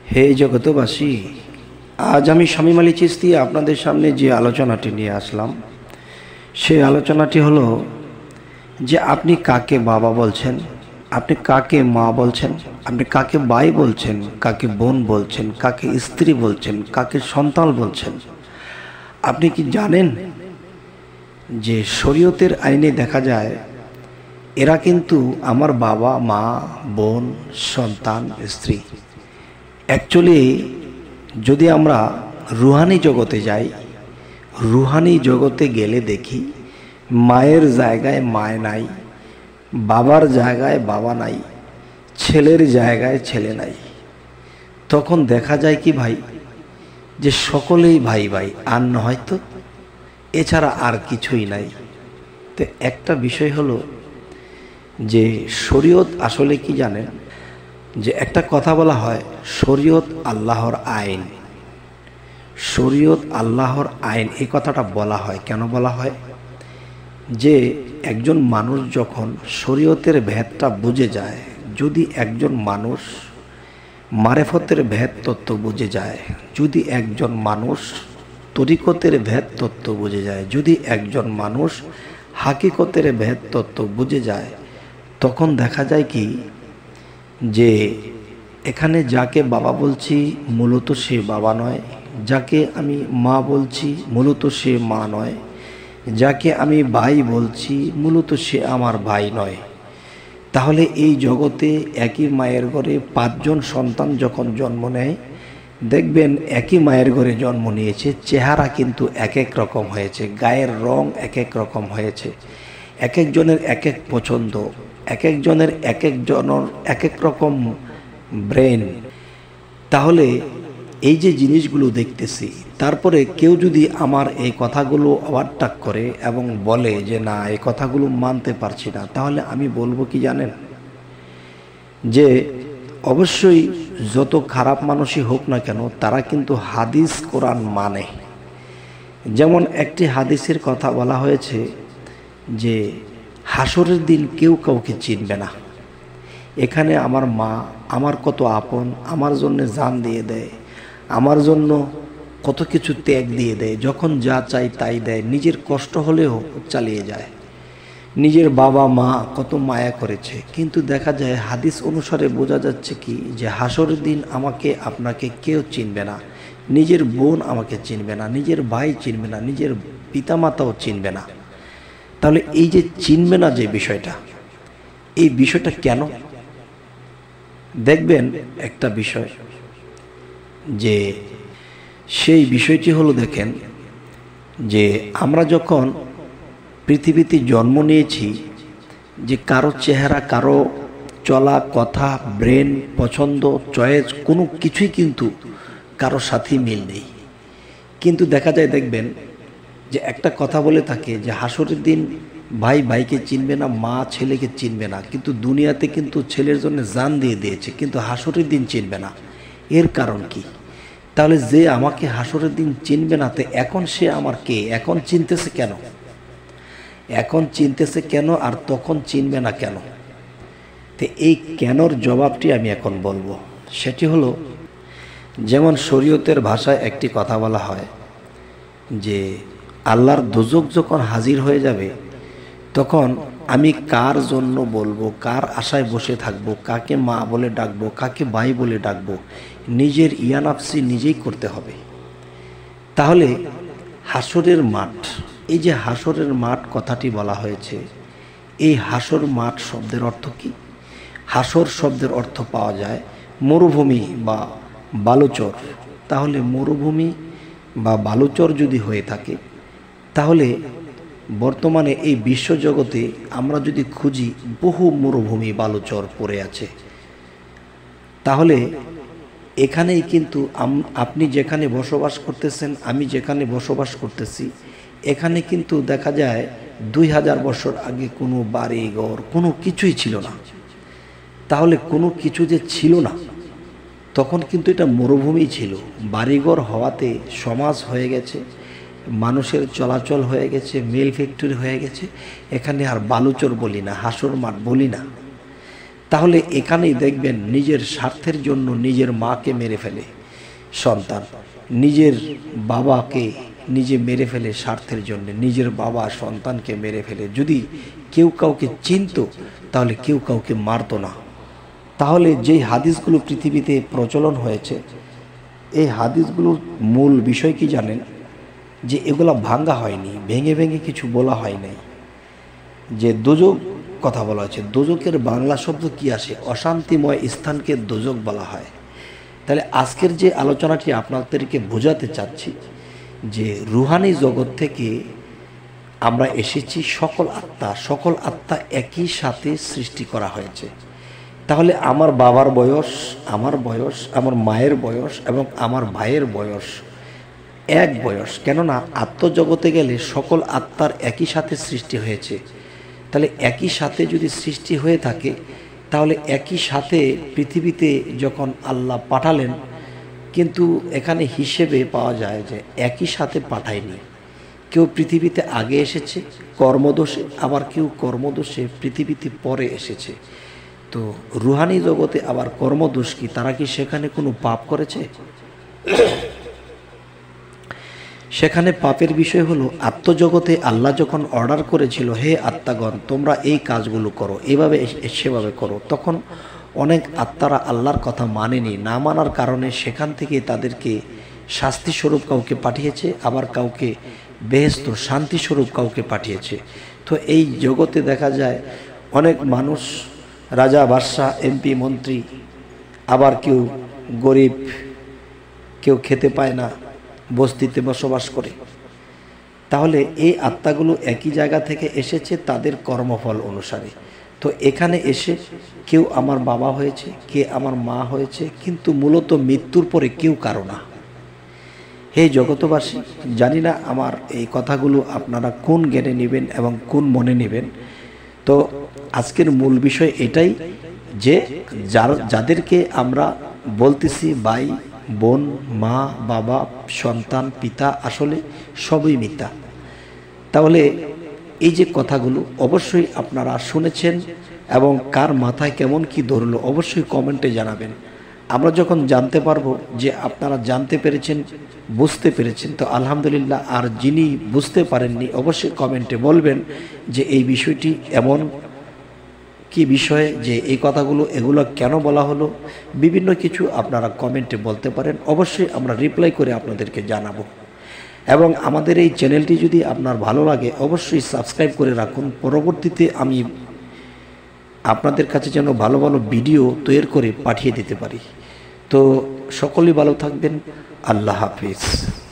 হে জগতবাসী, আজ আমি শামীম আলী চিশতি আপনাদের সামনে যে আলোচনাটি নিয়ে আসলাম, সেই আলোচনাটি হলো যে আপনি কাকে বাবা বলছেন, আপনি কাকে মা বলছেন, আপনি কাকে ভাই বলছেন, কাকে বোন বলছেন, কাকে স্ত্রী বলছেন, কাকে সন্তান বলছেন। আপনি কি জানেন যে শরীয়তের আইনে দেখা যায় এরা কিন্তু আমার বাবা, মা, বোন, সন্তান, স্ত্রী। অ্যাকচুয়ালি যদি আমরা রুহানি জগতে যাই, রুহানি জগতে গেলে দেখি মায়ের জায়গায় মায় নাই, বাবার জায়গায় বাবা নাই, ছেলের জায়গায় ছেলে নাই। তখন দেখা যায় কি ভাই, যে সকলেই ভাই ভাই, আর নয় তো এছাড়া আর কিছুই নাই। তো একটা বিষয় হলো যে শরীয়ত আসলে কি জানেন, যে একটা কথা বলা হয় শরীয়ত আল্লাহর আইন, শরীয়ত আল্লাহর আইন। এই কথাটা বলা হয় কেন বলা হয়, যে একজন মানুষ যখন শরীয়তের ভেদটা বুঝে যায়, যদি একজন মানুষ মারেফতের ভেদ তত্ত্ব বুঝে যায়, যদি একজন মানুষ তরিকতের ভেদ তত্ত্ব বুঝে যায়, যদি একজন মানুষ হাকিকতের ভেদ তত্ত্ব বুঝে যায়, তখন দেখা যায় কি যে এখানে যাকে বাবা বলছি মূলত সে বাবা নয়, যাকে আমি মা বলছি মূলত সে মা নয়, যাকে আমি ভাই বলছি মূলত সে আমার ভাই নয়। তাহলে এই জগতে একই মায়ের ঘরে 5 জন সন্তান যখন জন্ম নেয়, দেখবেন একই মায়ের ঘরে জন্ম নিয়েছে, চেহারা কিন্তু এক এক রকম হয়েছে, গায়ের রং এক এক রকম হয়েছে, এক একজনের এক এক পছন্দ, এক একজনের এক এক রকম ব্রেন। তাহলে এই যে জিনিসগুলো দেখতেছি, তারপরে কেউ যদি আমার এই কথাগুলো ওভারটেক করে এবং বলে যে না এই কথাগুলো মানতে পারছি না, তাহলে আমি বলবো কি জানেন, যে অবশ্যই যত খারাপ মানুষই হোক না কেন তারা কিন্তু হাদিস কোরআন মানে। যেমন একটি হাদিসের কথা বলা হয়েছে যে হাসরের দিন কেউ কাউকে চিনবে না। এখানে আমার মা আমার কত আপন, আমার জন্য জান দিয়ে দেয়, আমার জন্য কত কিছু ত্যাগ দিয়ে দেয়, যখন যা চাই তাই দেয়, নিজের কষ্ট হলেও চালিয়ে যায়। নিজের বাবা মা কত মায়া করেছে, কিন্তু দেখা যায় হাদিস অনুসারে বোঝা যাচ্ছে কি যে হাসরের দিন আমাকে আপনাকে কেউ চিনবে না, নিজের বোন আমাকে চিনবে না, নিজের ভাই চিনবে না, নিজের পিতামাতাও চিনবে না। তাহলে এই যে চিনবে না যে বিষয়টা, এই বিষয়টা কেন দেখবেন একটা বিষয়, যে সেই বিষয়টি হলো দেখেন যে আমরা যখন পৃথিবীতে জন্ম নিয়েছি, যে কারো চেহারা, কারো চলা কথা, ব্রেন, পছন্দ, চয়েস কোনো কিছুই কিন্তু কারো সাথে মিল নেই। কিন্তু দেখা যায় দেখবেন যে একটা কথা বলে থাকে যে হাসরের দিন ভাই ভাইকে চিনবে না, মা ছেলেকে চিনবে না, কিন্তু দুনিয়াতে কিন্তু ছেলের জন্য জান দিয়ে দিয়েছে, কিন্তু হাসরের দিন চিনবে না। এর কারণ কি? তাহলে যে আমাকে হাসরের দিন চিনবে না, তো এখন সে আমার কে? এখন চিনতেছে কেন? এখন চিনতেছে কেন আর তখন চিনবে না কেন? তো এই কেনর জবাবটি আমি এখন বলবো। সেটি হলো, যেমন শরীয়তের ভাষায় একটি কথা বলা হয় যে আল্লাহর দোজখ যখন হাজির হয়ে যাবে, তখন আমি কার জন্য বলবো, কার আশায় বসে থাকবো, কাকে মা বলে ডাকবো, কাকে ভাই বলে ডাকবো, নিজের ইয়ানাফসি নিজেই করতে হবে। তাহলে হাসরের মাঠ, এই যে হাসরের মাঠ কথাটি বলা হয়েছে, এই হাসর মাঠ শব্দের অর্থ কি? হাসর শব্দের অর্থ পাওয়া যায় মরুভূমি বা বালুচর। তাহলে মরুভূমি বা বালুচর যদি হয়ে থাকে, তাহলে বর্তমানে এই বিশ্বজগতে আমরা যদি খুঁজি, বহু মরুভূমি বালুচর পড়ে আছে। তাহলে এখানেই কিন্তু আপনি যেখানে বসবাস করতেছেন, আমি যেখানে বসবাস করতেছি, এখানে কিন্তু দেখা যায় 2000 বছর আগে কোনো বাড়ি ঘর কোনো কিছুই ছিল না। তাহলে কোনো কিছু যে ছিল না, তখন কিন্তু এটা মরুভূমি ছিল। বাড়িঘর হওয়াতে সমাজ হয়ে গেছে, মানুষের চলাচল হয়ে গেছে, মিল ফ্যাক্টরি হয়ে গেছে, এখানে আর বালুচর বলি না, হাসর মাঠ বলি না। তাহলে এখানেই দেখবেন নিজের স্বার্থের জন্য নিজের মাকে মেরে ফেলে সন্তান, নিজের বাবাকে নিজে মেরে ফেলে স্বার্থের জন্য, নিজের বাবা সন্তানকে মেরে ফেলে। যদি কেউ কাউকে চিনত তাহলে কেউ কাউকে মারত না। তাহলে যেই হাদিসগুলো পৃথিবীতে প্রচলন হয়েছে, এই হাদিসগুলোর মূল বিষয় কি জানেন? যে এগুলা ভাঙ্গা হয়নি, ভেঙে ভেঙে কিছু বলা হয় নাই। যে দোজক কথা বলা হয়েছে, দোজকের বাংলা শব্দ কি আসে? অশান্তিময় স্থানকে দোজক বলা হয়। তাহলে আজকের যে আলোচনাটি আপনাদেরকে বোঝাতে চাচ্ছি যে রুহানি জগৎ থেকে আমরা এসেছি, সকল আত্মা একই সাথে সৃষ্টি করা হয়েছে। তাহলে আমার বাবার বয়স, আমার বয়স, আমার মায়ের বয়স এবং আমার ভাইয়ের বয়স এক বয়স। কেননা আত্মজগতে গেলে সকল আত্মার একই সাথে সৃষ্টি হয়েছে। তাহলে একই সাথে যদি সৃষ্টি হয়ে থাকে, তাহলে একই সাথে পৃথিবীতে যখন আল্লাহ পাঠালেন, কিন্তু এখানে হিসেবে পাওয়া যায় যে একই সাথে পাঠায়নি। কেউ পৃথিবীতে আগে এসেছে কর্মদোষে, আবার কেউ কর্মদোষে পৃথিবীতে পরে এসেছে। তো রুহানি জগতে আবার কর্মদোষ কি? তারা কি সেখানে কোনো পাপ করেছে? সেখানে পাপের বিষয় হলো আত্মজগতে আল্লাহ যখন অর্ডার করেছিল, হে আত্মাগণ তোমরা এই কাজগুলো করো, এভাবে সেভাবে করো, তখন অনেক আত্মারা আল্লাহর কথা মানেনি। না মানার কারণে সেখান থেকে তাদেরকে শাস্তিস্বরূপ কাউকে পাঠিয়েছে, আবার কাউকে বেহেশত শান্তিস্বরূপ কাউকে পাঠিয়েছে। তো এই জগতে দেখা যায় অনেক মানুষ, রাজা বাদশাহ, এমপি মন্ত্রী, আবার কেউ গরিব, কেউ খেতে পায় না, বস্তিতে বসবাস করে। তাহলে এই আত্মাগুলো একই জায়গা থেকে এসেছে তাদের কর্মফল অনুসারে। তো এখানে এসে কেউ আমার বাবা হয়েছে, কে আমার মা হয়েছে, কিন্তু মূলত মৃত্যুর পরে কেউ কারো না। হে জগতবাসী, জানি না আমার এই কথাগুলো আপনারা কোন জ্ঞানে নেবেন এবং কোন মনে নেবেন। তো আজকের মূল বিষয় এটাই যে যাদেরকে আমরা বলতেছি ভাই, বোন, মা, বাবা, সন্তান, পিতা, আসলে সবই মিথ্যা। তাহলে এই যে কথাগুলো অবশ্যই আপনারা শুনেছেন এবং কার মাথায় কেমন কি ধরলো অবশ্যই কমেন্টে জানাবেন। আমরা যখন জানতে পারবো যে আপনারা জানতে পেরেছেন, বুঝতে পেরেছেন, তো আলহামদুলিল্লাহ। আর যিনি বুঝতে পারেননি অবশ্যই কমেন্টে বলবেন যে এই বিষয়টি এমন কি বিষয়ে, যে এই কথাগুলো এগুলো কেন বলা হলো, বিভিন্ন কিছু আপনারা কমেন্টে বলতে পারেন। অবশ্যই আমরা রিপ্লাই করে আপনাদেরকে জানাবো। এবং আমাদের এই চ্যানেলটি যদি আপনার ভালো লাগে অবশ্যই সাবস্ক্রাইব করে রাখুন। পরবর্তীতে আমি আপনাদের কাছে যেন ভালো ভালো ভিডিও তৈরি করে পাঠিয়ে দিতে পারি। তো সকলেই ভালো থাকবেন। আল্লাহ হাফিজ।